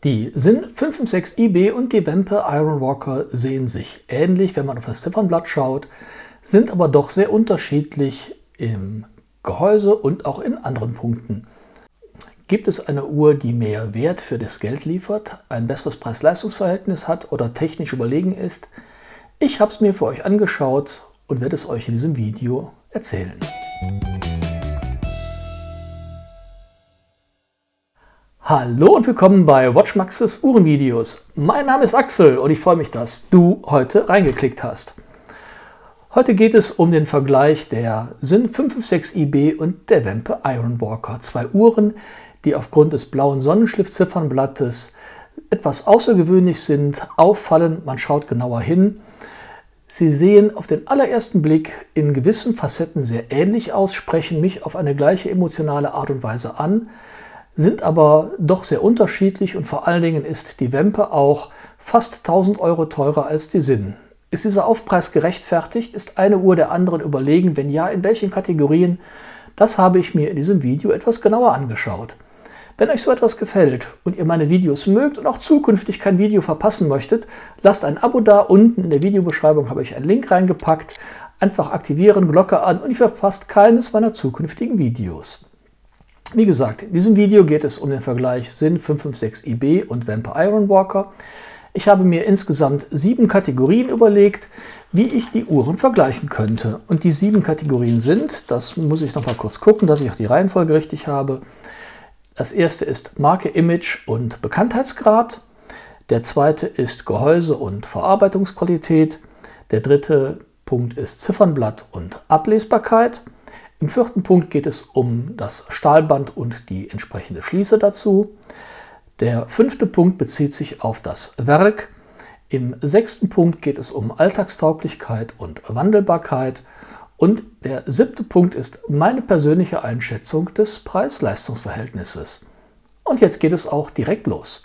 Die Sinn 556IB und die Wempe Ironwalker sehen sich ähnlich, wenn man auf das Ziffernblatt schaut, sind aber doch sehr unterschiedlich im Gehäuse und auch in anderen Punkten. Gibt es eine Uhr, die mehr Wert für das Geld liefert, ein besseres Preis-Leistungs-Verhältnis hat oder technisch überlegen ist? Ich habe es mir für euch angeschaut und werde es euch in diesem Video erzählen. Hallo und willkommen bei WatchMax's Uhrenvideos. Mein Name ist Axel und ich freue mich, dass du heute reingeklickt hast. Heute geht es um den Vergleich der Sinn 556IB und der Wempe Ironwalker. Zwei Uhren, die aufgrund des blauen Sonnenschliff-Ziffernblattes etwas außergewöhnlich sind, auffallen, man schaut genauer hin. Sie sehen auf den allerersten Blick in gewissen Facetten sehr ähnlich aus, sprechen mich auf eine gleiche emotionale Art und Weise an, sind aber doch sehr unterschiedlich und vor allen Dingen ist die Wempe auch fast 1000 Euro teurer als die Sinn. Ist dieser Aufpreis gerechtfertigt? Ist eine Uhr der anderen überlegen? Wenn ja, in welchen Kategorien? Das habe ich mir in diesem Video etwas genauer angeschaut. Wenn euch so etwas gefällt und ihr meine Videos mögt und auch zukünftig kein Video verpassen möchtet, lasst ein Abo da. Unten in der Videobeschreibung habe ich einen Link reingepackt. Einfach aktivieren, Glocke an und ihr verpasst keines meiner zukünftigen Videos. Wie gesagt, in diesem Video geht es um den Vergleich Sinn 556IB und Wempe Ironwalker. Ich habe mir insgesamt 7 Kategorien überlegt, wie ich die Uhren vergleichen könnte. Und die 7 Kategorien sind, das muss ich noch mal kurz gucken, dass ich auch die Reihenfolge richtig habe. Das erste ist Marke, Image und Bekanntheitsgrad. Der zweite ist Gehäuse und Verarbeitungsqualität. Der dritte Punkt ist Ziffernblatt und Ablesbarkeit. Im vierten Punkt geht es um das Stahlband und die entsprechende Schließe dazu. Der fünfte Punkt bezieht sich auf das Werk. Im sechsten Punkt geht es um Alltagstauglichkeit und Wandelbarkeit. Und der siebte Punkt ist meine persönliche Einschätzung des Preis-Leistungs-Verhältnisses. Und jetzt geht es auch direkt los.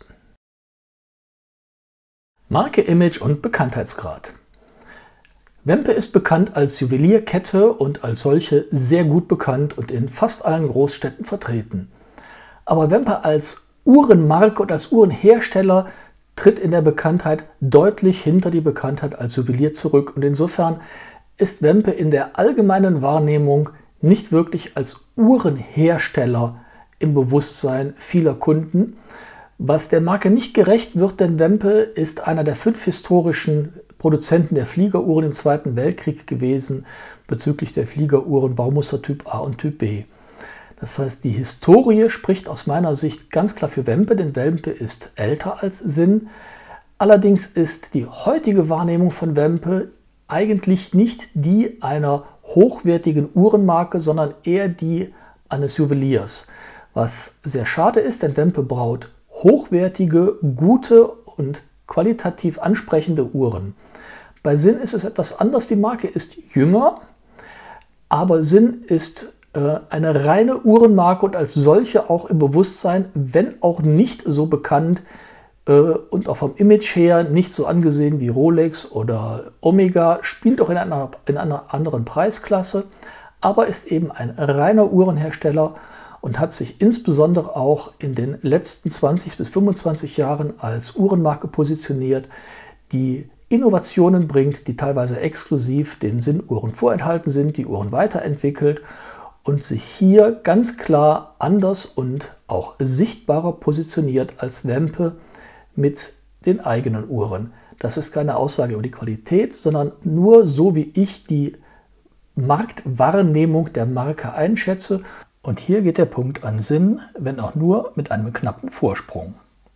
Marke, Image und Bekanntheitsgrad. Wempe ist bekannt als Juwelierkette und als solche sehr gut bekannt und in fast allen Großstädten vertreten. Aber Wempe als Uhrenmarke und als Uhrenhersteller tritt in der Bekanntheit deutlich hinter die Bekanntheit als Juwelier zurück. Und insofern ist Wempe in der allgemeinen Wahrnehmung nicht wirklich als Uhrenhersteller im Bewusstsein vieler Kunden, was der Marke nicht gerecht wird, denn Wempe ist einer der 5 historischen Produzenten der Fliegeruhren im Zweiten Weltkrieg gewesen, bezüglich der Fliegeruhren Baumuster Typ A und Typ B. Das heißt, die Historie spricht aus meiner Sicht ganz klar für Wempe, denn Wempe ist älter als Sinn. Allerdings ist die heutige Wahrnehmung von Wempe eigentlich nicht die einer hochwertigen Uhrenmarke, sondern eher die eines Juweliers. Was sehr schade ist, denn Wempe braut hochwertige, gute und qualitativ ansprechende Uhren. Bei Sinn ist es etwas anders. Die Marke ist jünger, aber Sinn ist eine reine Uhrenmarke und als solche auch im Bewusstsein, wenn auch nicht so bekannt und auch vom Image her nicht so angesehen wie Rolex oder Omega, spielt auch in einer anderen Preisklasse, aber ist eben ein reiner Uhrenhersteller und hat sich insbesondere auch in den letzten 20 bis 25 Jahren als Uhrenmarke positioniert, die Innovationen bringt, die teilweise exklusiv den Sinn-Uhren vorenthalten sind, die Uhren weiterentwickelt und sich hier ganz klar anders und auch sichtbarer positioniert als Wempe mit den eigenen Uhren. Das ist keine Aussage über die Qualität, sondern nur so, wie ich die Marktwahrnehmung der Marke einschätze. Und hier geht der Punkt an Sinn, wenn auch nur mit einem knappen Vorsprung.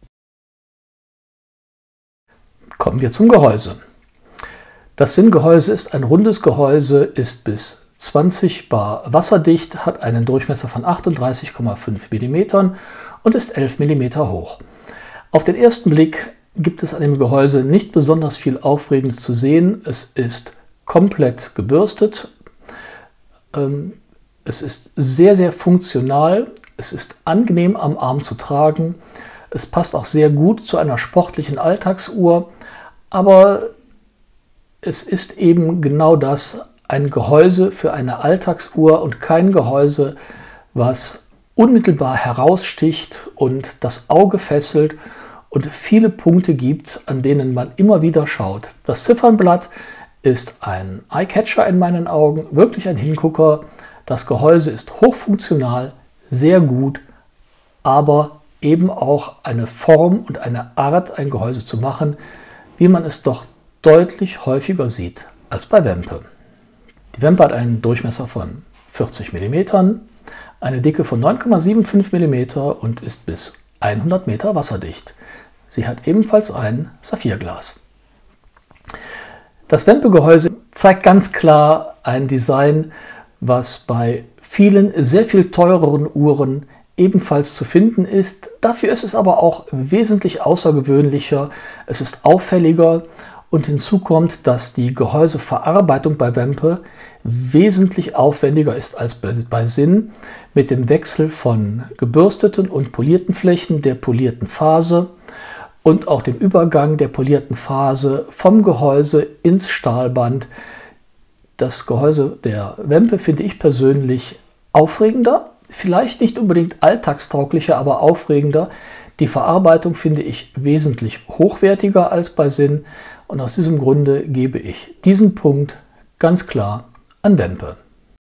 Kommen wir zum Gehäuse. Das Sinn-Gehäuse ist ein rundes Gehäuse, ist bis 20 bar wasserdicht, hat einen Durchmesser von 38,5 mm und ist 11 mm hoch. Auf den ersten Blick gibt es an dem Gehäuse nicht besonders viel Aufregendes zu sehen. Es ist komplett gebürstet. Es ist sehr, sehr funktional. Es ist angenehm am Arm zu tragen. Es passt auch sehr gut zu einer sportlichen Alltagsuhr. Aber es ist eben genau das, ein Gehäuse für eine Alltagsuhr und kein Gehäuse, was unmittelbar heraussticht und das Auge fesselt und viele Punkte gibt, an denen man immer wieder schaut. Das Ziffernblatt ist ein Eyecatcher in meinen Augen, wirklich ein Hingucker. Das Gehäuse ist hochfunktional, sehr gut, aber eben auch eine Form und eine Art, ein Gehäuse zu machen, wie man es doch deutlich häufiger sieht als bei Wempe. Die Wempe hat einen Durchmesser von 40 mm, eine Dicke von 9,75 mm und ist bis 100 Meter wasserdicht. Sie hat ebenfalls ein Saphirglas. Das Wempe-Gehäuse zeigt ganz klar ein Design, was bei vielen sehr viel teureren Uhren ebenfalls zu finden ist. Dafür ist es aber auch wesentlich außergewöhnlicher, es ist auffälliger und hinzu kommt, dass die Gehäuseverarbeitung bei Wempe wesentlich aufwendiger ist als bei Sinn, mit dem Wechsel von gebürsteten und polierten Flächen, der polierten Phase und auch dem Übergang der polierten Phase vom Gehäuse ins Stahlband. Das Gehäuse der Wempe finde ich persönlich aufregender, vielleicht nicht unbedingt alltagstauglicher, aber aufregender. Die Verarbeitung finde ich wesentlich hochwertiger als bei Sinn und aus diesem Grunde gebe ich diesen Punkt ganz klar an Wempe.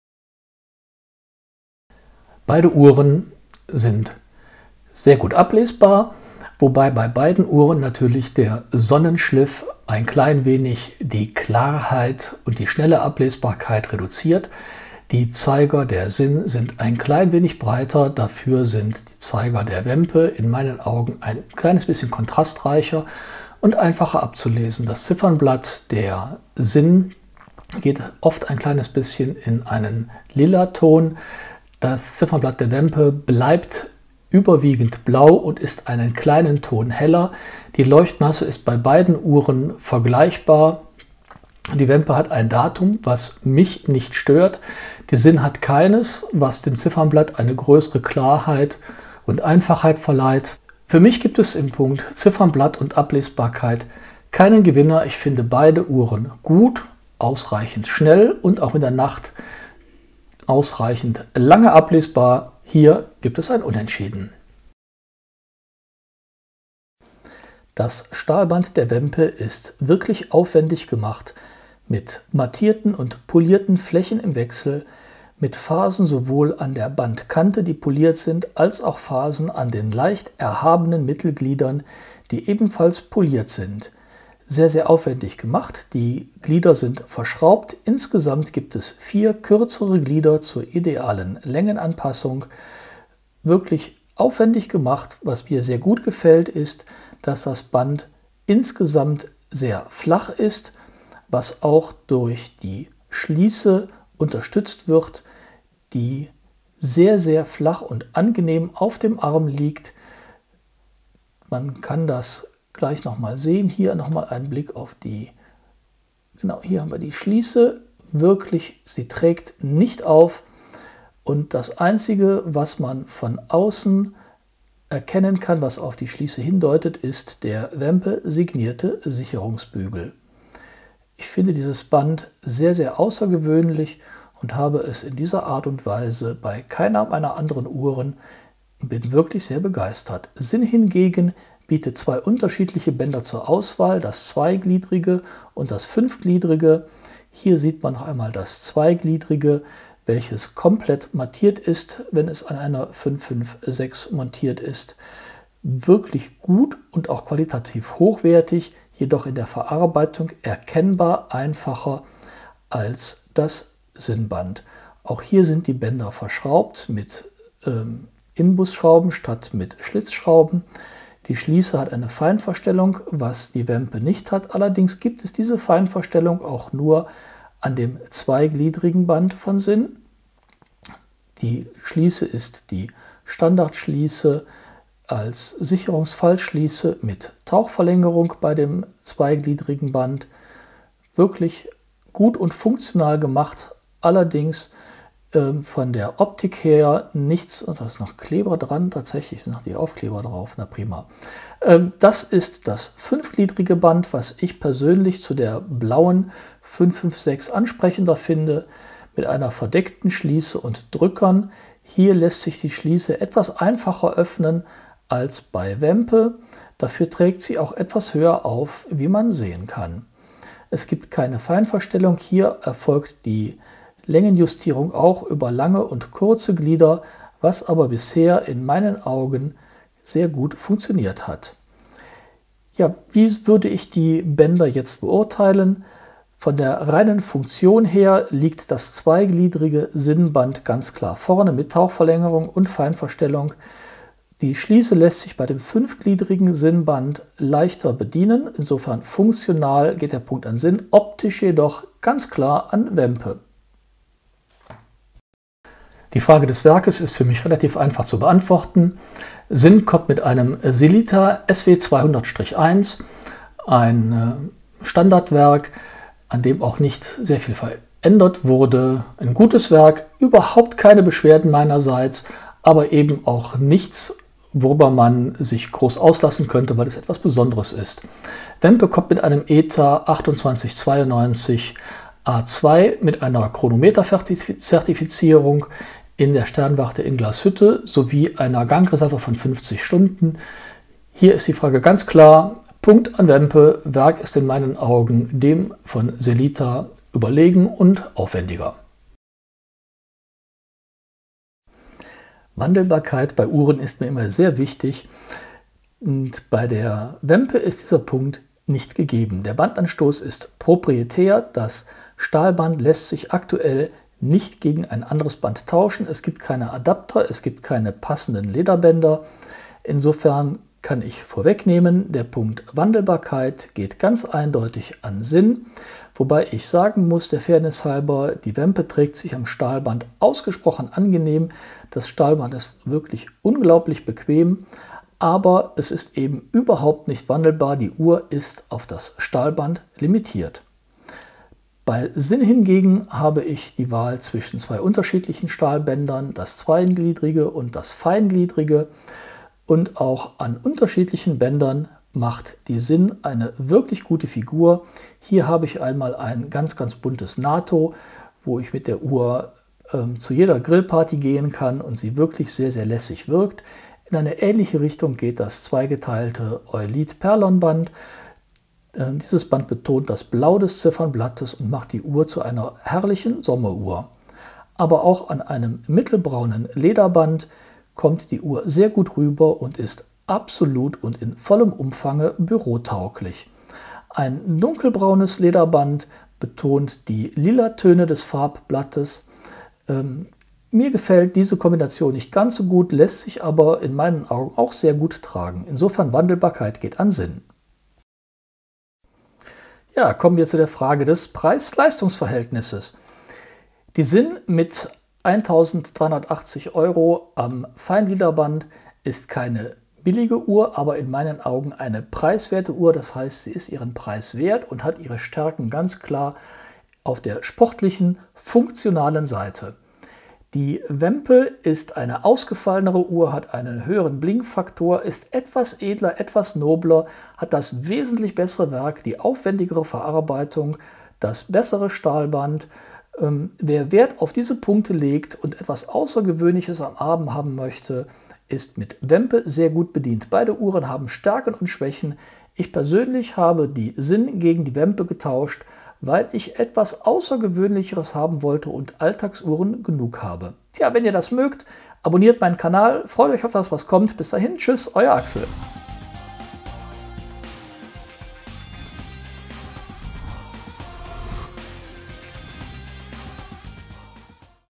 Beide Uhren sind sehr gut ablesbar, wobei bei beiden Uhren natürlich der Sonnenschliff ein klein wenig die Klarheit und die schnelle Ablesbarkeit reduziert. Die Zeiger der Sinn sind ein klein wenig breiter, dafür sind die Zeiger der Wempe in meinen Augen ein kleines bisschen kontrastreicher und einfacher abzulesen. Das Ziffernblatt der Sinn geht oft ein kleines bisschen in einen lila Ton. Das Ziffernblatt der Wempe bleibt überwiegend blau und ist einen kleinen Ton heller. Die Leuchtmasse ist bei beiden Uhren vergleichbar. Die Wempe hat ein Datum, was mich nicht stört. Die Sinn hat keines, was dem Ziffernblatt eine größere Klarheit und Einfachheit verleiht. Für mich gibt es im Punkt Ziffernblatt und Ablesbarkeit keinen Gewinner. Ich finde beide Uhren gut, ausreichend schnell und auch in der Nacht ausreichend lange ablesbar. Hier gibt es ein Unentschieden. Das Stahlband der Wempe ist wirklich aufwendig gemacht, mit mattierten und polierten Flächen im Wechsel, mit Phasen sowohl an der Bandkante, die poliert sind, als auch Phasen an den leicht erhabenen Mittelgliedern, die ebenfalls poliert sind. Sehr, sehr aufwendig gemacht. Die Glieder sind verschraubt. Insgesamt gibt es 4 kürzere Glieder zur idealen Längenanpassung. Wirklich aufwendig gemacht. Was mir sehr gut gefällt, ist, dass das Band insgesamt sehr flach ist, was auch durch die Schließe unterstützt wird, die sehr, sehr flach und angenehm auf dem Arm liegt. Man kann das gleich nochmal sehen. Hier nochmal ein Blick auf die, genau, hier haben wir die Schließe. Wirklich, sie trägt nicht auf. Und das Einzige, was man von außen erkennen kann, was auf die Schließe hindeutet, ist der Wempe signierte Sicherungsbügel. Ich finde dieses Band sehr, sehr außergewöhnlich und habe es in dieser Art und Weise bei keiner meiner anderen Uhren und bin wirklich sehr begeistert. Sinn hingegen bietet 2 unterschiedliche Bänder zur Auswahl, das zweigliedrige und das fünfgliedrige. Hier sieht man noch einmal das zweigliedrige, welches komplett mattiert ist, wenn es an einer 556 montiert ist. Wirklich gut und auch qualitativ hochwertig, jedoch in der Verarbeitung erkennbar einfacher als das Sinnband. Auch hier sind die Bänder verschraubt mit Imbusschrauben statt mit Schlitzschrauben. Die Schließe hat eine Feinverstellung, was die Wempe nicht hat. Allerdings gibt es diese Feinverstellung auch nur an dem zweigliedrigen Band von Sinn. Die Schließe ist die Standardschließe als Sicherungsfallschließe mit Tauchverlängerung bei dem zweigliedrigen Band. Wirklich gut und funktional gemacht, allerdings von der Optik her nichts, da ist noch Kleber dran, tatsächlich sind noch die Aufkleber drauf, na prima. Das ist das fünfgliedrige Band, was ich persönlich zu der blauen 556 ansprechender finde, mit einer verdeckten Schließe und Drückern. Hier lässt sich die Schließe etwas einfacher öffnen als bei Wempe. Dafür trägt sie auch etwas höher auf, wie man sehen kann. Es gibt keine Feinverstellung. Hier erfolgt die Längenjustierung auch über lange und kurze Glieder, was aber bisher in meinen Augen sehr gut funktioniert hat. Ja, wie würde ich die Bänder jetzt beurteilen? Von der reinen Funktion her liegt das zweigliedrige Sinnband ganz klar vorne mit Tauchverlängerung und Feinverstellung. Die Schließe lässt sich bei dem fünfgliedrigen Sinnband leichter bedienen. Insofern funktional geht der Punkt an Sinn, optisch jedoch ganz klar an Wempe. Die Frage des Werkes ist für mich relativ einfach zu beantworten. Sinn kommt mit einem Sellita SW 200-1, ein Standardwerk, an dem auch nicht sehr viel verändert wurde. Ein gutes Werk, überhaupt keine Beschwerden meinerseits, aber eben auch nichts, worüber man sich groß auslassen könnte, weil es etwas Besonderes ist. Wempe kommt mit einem ETA 2892 A2 mit einer Chronometer-Zertifizierung in der Sternwarte in Glashütte sowie einer Gangreserve von 50 Stunden. Hier ist die Frage ganz klar, Punkt an Wempe, Werk ist in meinen Augen dem von Sellita überlegen und aufwendiger. Wandelbarkeit bei Uhren ist mir immer sehr wichtig und bei der Wempe ist dieser Punkt nicht gegeben. Der Bandanstoß ist proprietär, das Stahlband lässt sich aktuell nicht gegen ein anderes Band tauschen. Es gibt keine Adapter, es gibt keine passenden Lederbänder. Insofern kann ich vorwegnehmen, der Punkt Wandelbarkeit geht ganz eindeutig an Sinn. Wobei ich sagen muss, der Fairness halber, die Wempe trägt sich am Stahlband ausgesprochen angenehm. Das Stahlband ist wirklich unglaublich bequem, aber es ist eben überhaupt nicht wandelbar. Die Uhr ist auf das Stahlband limitiert. Bei Sinn hingegen habe ich die Wahl zwischen zwei unterschiedlichen Stahlbändern, das zweigliedrige und das feingliedrige. Und auch an unterschiedlichen Bändern macht die Sinn eine wirklich gute Figur. Hier habe ich einmal ein ganz buntes NATO, wo ich mit der Uhr zu jeder Grillparty gehen kann und sie wirklich sehr lässig wirkt. In eine ähnliche Richtung geht das zweigeteilte Eulit Perlon-Band. Dieses Band betont das Blau des Ziffernblattes und macht die Uhr zu einer herrlichen Sommeruhr. Aber auch an einem mittelbraunen Lederband kommt die Uhr sehr gut rüber und ist absolut und in vollem Umfange bürotauglich. Ein dunkelbraunes Lederband betont die lila Töne des Farbblattes. Mir gefällt diese Kombination nicht ganz so gut, lässt sich aber in meinen Augen auch sehr gut tragen. Insofern Wandelbarkeit geht an Sinn. Ja, kommen wir zu der Frage des Preis-Leistungs-Verhältnisses. Die Sinn mit 1.380 € am Feinlederband ist keine billige Uhr, aber in meinen Augen eine preiswerte Uhr. Das heißt, sie ist ihren Preis wert und hat ihre Stärken ganz klar auf der sportlichen, funktionalen Seite. Die Wempe ist eine ausgefallenere Uhr, hat einen höheren Blinkfaktor, ist etwas edler, etwas nobler, hat das wesentlich bessere Werk, die aufwendigere Verarbeitung, das bessere Stahlband. Wer Wert auf diese Punkte legt und etwas Außergewöhnliches am Abend haben möchte, ist mit Wempe sehr gut bedient. Beide Uhren haben Stärken und Schwächen. Ich persönlich habe die Sinn gegen die Wempe getauscht, weil ich etwas Außergewöhnlicheres haben wollte und Alltagsuhren genug habe. Tja, wenn ihr das mögt, abonniert meinen Kanal, freut euch auf das, was kommt. Bis dahin, tschüss, euer Axel.